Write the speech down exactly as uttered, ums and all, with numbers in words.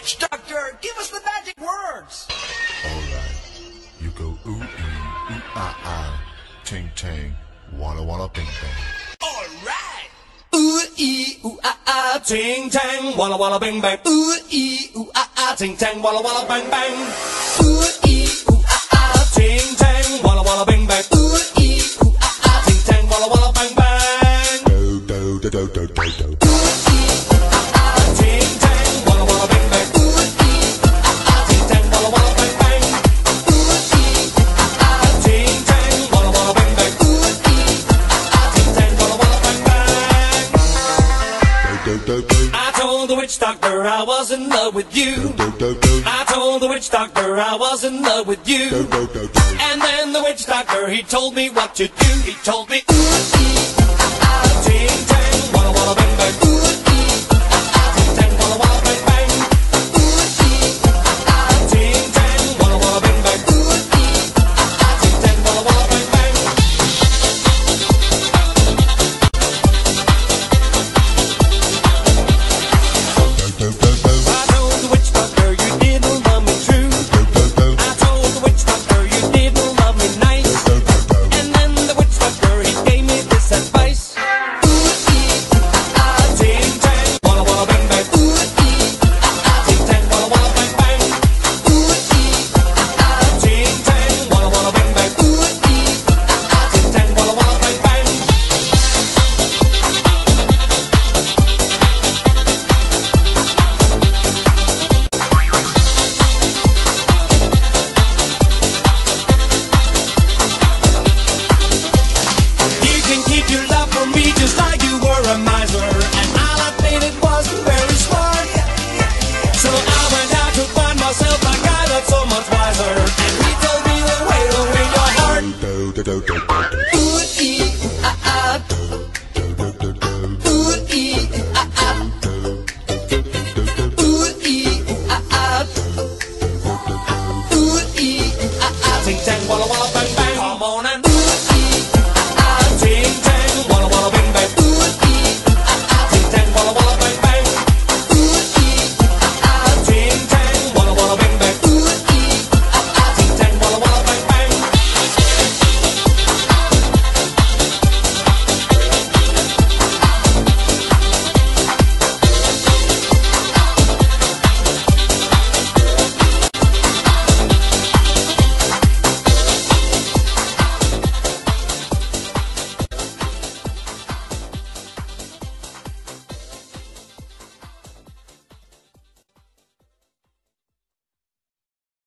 witch doctor, give us the magic words. Alright, you go ooh ee, ooh ah ah, ting tang, walla walla bing bang. Alright. Ooh ee ooh ah ah, ting tang, walla walla bing bang. Ooh ee ooh ah ah, ting tang, walla walla bang bang. Ooh ee ooh ah ah, ting tang, walla walla bing bang. Ooh ee ooh ah ah, ting tang, walla walla bang bang. Do do do do do do do. I told the witch doctor I was in love with you. Do do do. I told the witch doctor I was in love with you. Do do do do. And then the witch doctor, he told me what to do. He told me, ooh, ee, ah, ah, ting, tang.